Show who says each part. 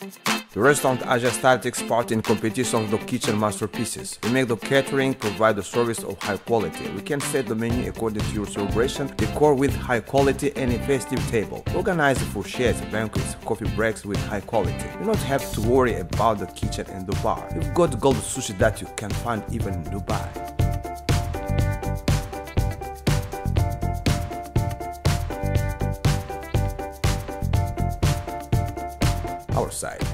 Speaker 1: The restaurant Asia Style takes part in competition of the kitchen masterpieces. We make the catering, provide the service of high quality. We can set the menu according to your celebration, decor with high quality and a festive table. Organize the fourchettes, banquets, coffee breaks with high quality. You don't have to worry about the kitchen and the bar. You've got gold sushi that you can find even in Dubai. Our side.